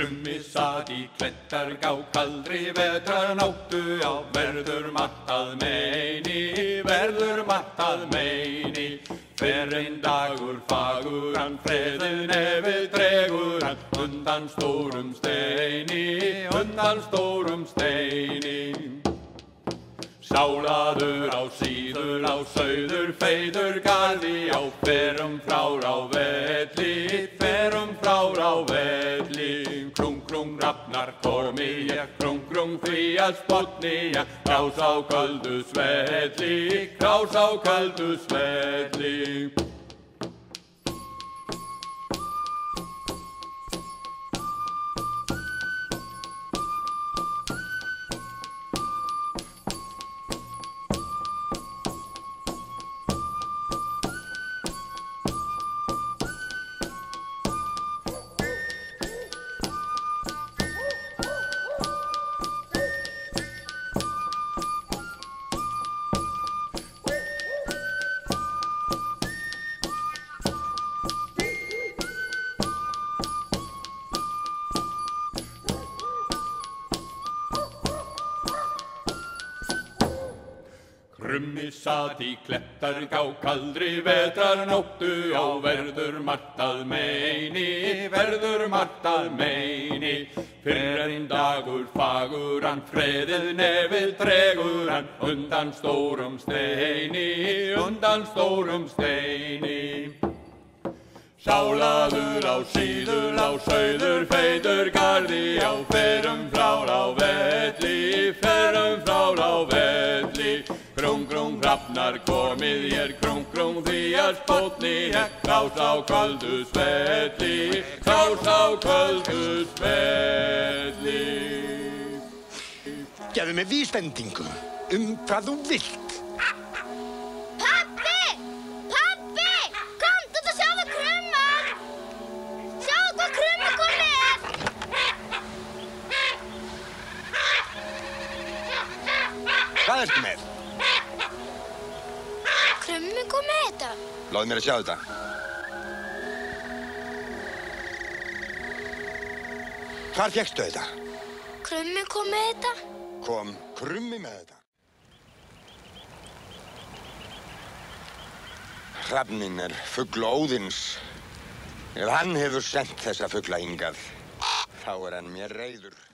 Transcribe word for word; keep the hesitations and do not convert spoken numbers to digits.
Krummi sat í klettargá kaldri vetrarnóttu, já, verður margt að meini, verður margt að meini. Fer einn dagur fagur hann, freðið nefið dregur hann, undan stórum steini, undan stórum steini. Sálaður á síður á sauður feiður garði, já, ferum frár á velli, ferum frár á velli. Krung, krung, rafnar kormi, ja, krung, krung, því að spotni, ja, krás á köldu svelli, krás á köldu svelli. Krummi sat í klettargá kaldri vetrarnóttu, já, verður margt að meini, verður margt að meini. Fyrr einn dagur fagur hann, freðið nefið dregur hann, undan stórum steini, undan stórum steini. Sálaður á síður á sauður feiður garði, já, ferum frár á velli, ferum frár á velli. Krung, krung, hrafnar komið hér, krung, krung, því að spotni hér, krás á köldu svelli, krás á köldu svelli. Gefðu mér vísbendingu um hvað þú vilt. Pabbi! Pabbi! Komdu og sjáðu krumman! Sjáðu hvað krummi kom með! Hvað ertu með? Krummi kom með þetta. Láðu mér að sjá þetta. Hvar fékkstu þetta? Krummi kom með þetta. Kom Krummi með þetta? Hrafninn er fugl Óðins. Ef hann hefur sent þessa fugla hingað, þá er hann mér reiður.